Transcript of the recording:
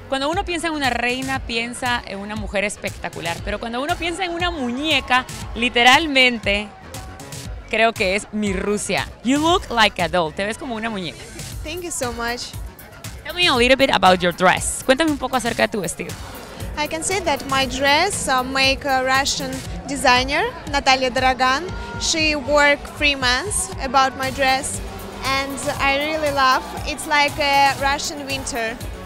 Cuando uno piensa en una reina, piensa en una mujer espectacular, pero cuando uno piensa en una muñeca, literalmente, creo que es mi Rusia. You look like a doll, te ves como una muñeca. Thank you so much. Tell me a little bit about your dress. Cuéntame un poco acerca de tu vestido. I can say that my dress make a Russian designer, Natalia Dragan. She worked 3 months about my dress and I really love. It's like a Russian winter.